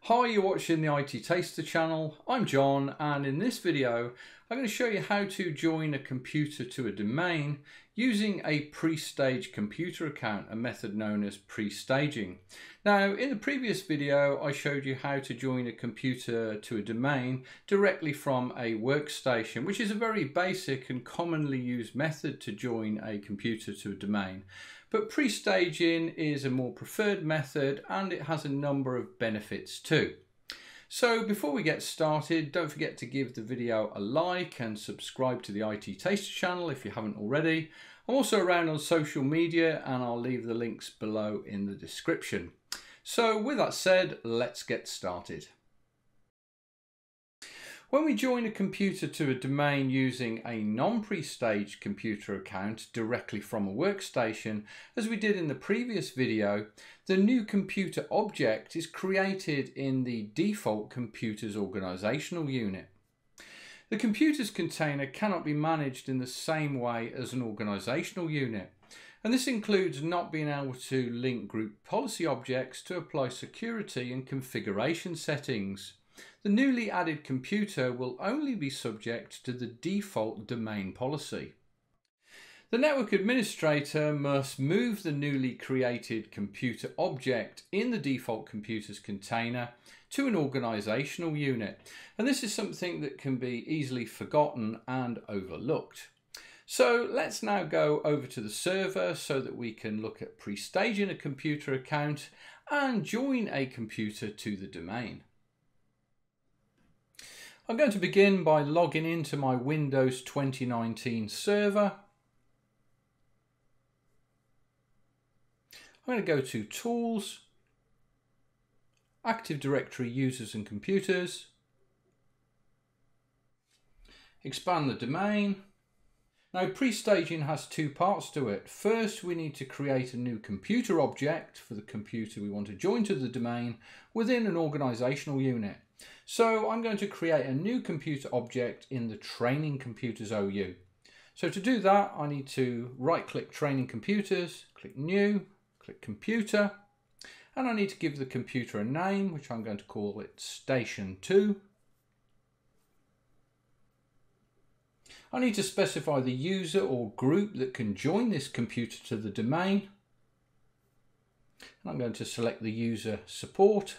Hi, you're watching the IT Taster channel. I'm John, and in this video I'm going to show you how to join a computer to a domain using a Prestage computer account, a method known as Prestaging. Now, in the previous video I showed you how to join a computer to a domain directly from a workstation, which is a very basic and commonly used method to join a computer to a domain. But Prestaging is a more preferred method and it has a number of benefits too. So before we get started, don't forget to give the video a like and subscribe to the IT Taster channel if you haven't already. I'm also around on social media and I'll leave the links below in the description. So with that said, let's get started. When we join a computer to a domain using a non-Prestage computer account directly from a workstation, as we did in the previous video, the new computer object is created in the default computer's organisational unit. The computer's container cannot be managed in the same way as an organisational unit, and this includes not being able to link group policy objects to apply security and configuration settings. The newly added computer will only be subject to the default domain policy. The network administrator must move the newly created computer object in the default computer's container to an organisational unit, and this is something that can be easily forgotten and overlooked. So let's now go over to the server so that we can look at Prestaging a computer account and join a computer to the domain. I'm going to begin by logging into my Windows 2019 server. I'm going to go to Tools, Active Directory Users and Computers, expand the domain. Now, Prestaging has two parts to it. First, we need to create a new computer object for the computer we want to join to the domain within an organisational unit. So I'm going to create a new computer object in the Training Computers OU. So to do that, I need to right-click Training Computers, click New, click Computer, and I need to give the computer a name, which I'm going to call it Station 2. I need to specify the user or group that can join this computer to the domain. And I'm going to select the user support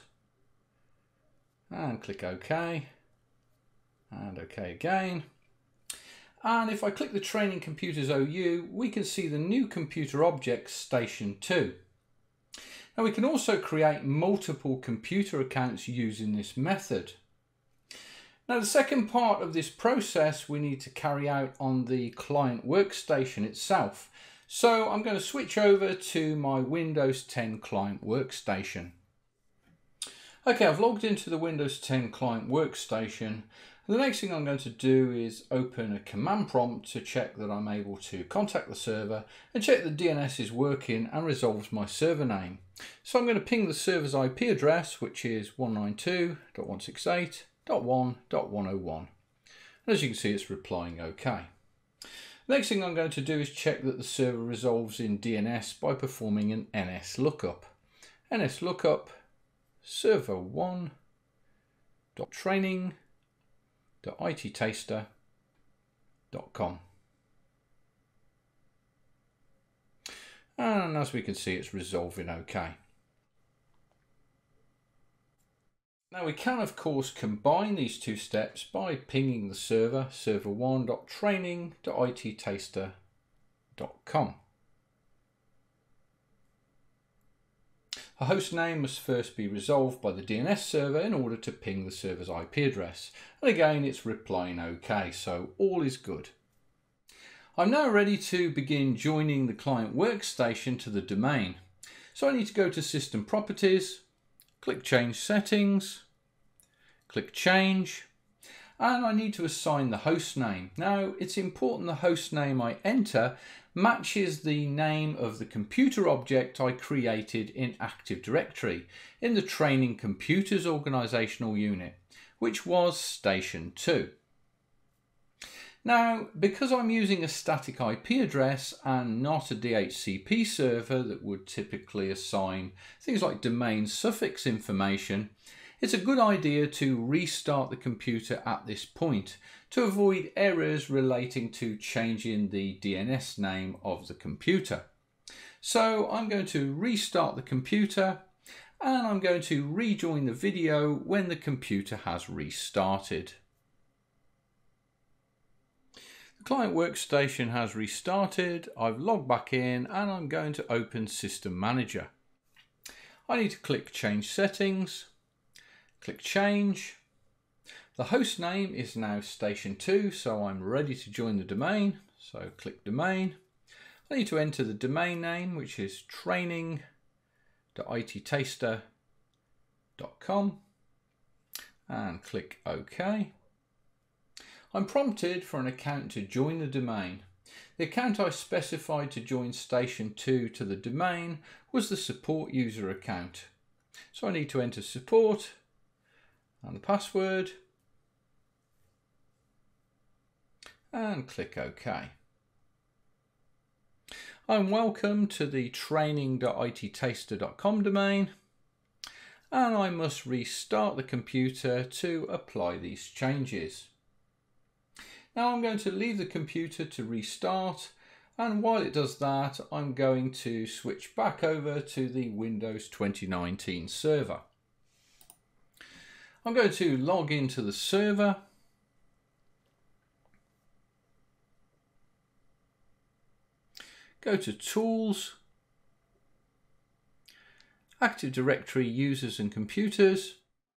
and click OK and OK again. And if I click the Training Computers OU, we can see the new computer object Station 2. Now we can also create multiple computer accounts using this method. Now the second part of this process we need to carry out on the client workstation itself. So I'm going to switch over to my Windows 10 client workstation. Okay, I've logged into the Windows 10 client workstation. The next thing I'm going to do is open a command prompt to check that I'm able to contact the server and check the DNS is working and resolves my server name. So I'm going to ping the server's IP address, which is 192.168.1.101. And as you can see, it's replying OK. Next thing I'm going to do is check that the server resolves in DNS by performing an NS lookup. NS lookup server1.training.ittaster.com. And as we can see, it's resolving OK. Now we can of course combine these two steps by pinging the server server1.training.ittaster.com. A host name must first be resolved by the DNS server in order to ping the server's IP address. And again, it's replying OK, so all is good. I'm now ready to begin joining the client workstation to the domain. So I need to go to System Properties, click Change Settings, click Change, and I need to assign the host name. Now, it's important the host name I enter matches the name of the computer object I created in Active Directory in the Training Computers organisational unit, which was Station 2. Now, because I'm using a static IP address and not a DHCP server that would typically assign things like domain suffix information, It's a good idea to restart the computer at this point to avoid errors relating to changing the DNS name of the computer. So I'm going to restart the computer and I'm going to rejoin the video when the computer has restarted. The client workstation has restarted. I've logged back in and I'm going to open System Manager. I need to click Change Settings, click Change. The host name is now Station 2, so I'm ready to join the domain. So click Domain. I need to enter the domain name, which is training.ittaster.com, and click OK. I'm prompted for an account to join the domain. The account I specified to join Station 2 to the domain was the support user account. So I need to enter support and the password and click OK. I'm welcome to the training.ittaster.com domain and I must restart the computer to apply these changes. Now I'm going to leave the computer to restart, and while it does that I'm going to switch back over to the Windows 2019 server. I'm going to log into the server. Go to Tools, Active Directory Users and Computers.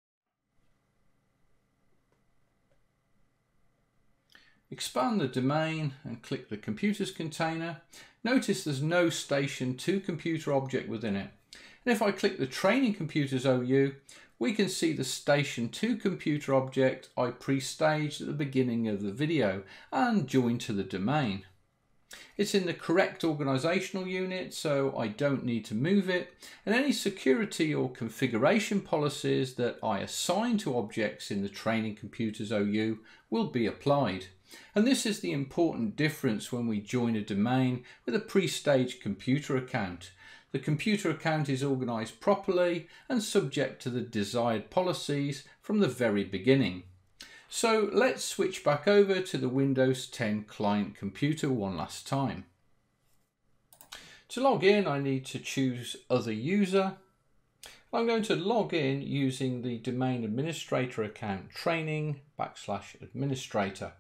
Expand the domain and click the computers container. Notice there's no Station 2 computer object within it. And if I click the Training Computers OU, we can see the Station 2 computer object I pre-staged at the beginning of the video and joined to the domain. It's in the correct organisational unit, so I don't need to move it, and any security or configuration policies that I assign to objects in the Training Computers OU will be applied. And this is the important difference when we join a domain with a pre-staged computer account. The computer account is organised properly and subject to the desired policies from the very beginning. So let's switch back over to the Windows 10 client computer one last time. To log in, I need to choose Other User. I'm going to log in using the domain administrator account training/administrator.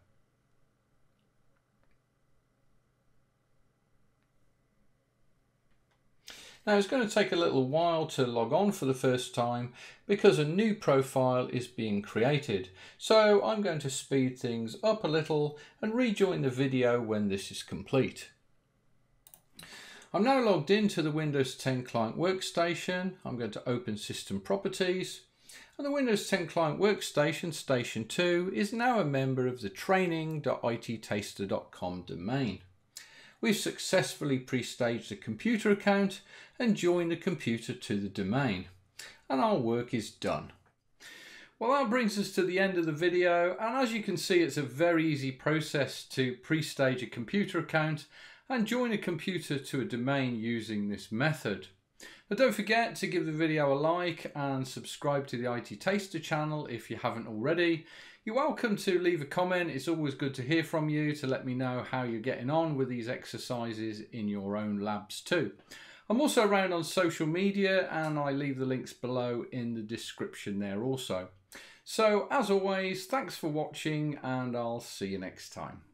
Now it's going to take a little while to log on for the first time because a new profile is being created. So I'm going to speed things up a little and rejoin the video when this is complete. I'm now logged into the Windows 10 Client Workstation. I'm going to open System Properties. And the Windows 10 Client Workstation Station 2 is now a member of the training.ittaster.com domain. We've successfully pre-staged a computer account and joined the computer to the domain, and our work is done. Well, that brings us to the end of the video, and as you can see, it's a very easy process to pre-stage a computer account and join a computer to a domain using this method. But don't forget to give the video a like and subscribe to the ittaster channel if you haven't already. You're welcome to leave a comment. It's always good to hear from you to let me know how you're getting on with these exercises in your own labs too. I'm also around on social media and I leave the links below in the description there also. So as always, thanks for watching and I'll see you next time.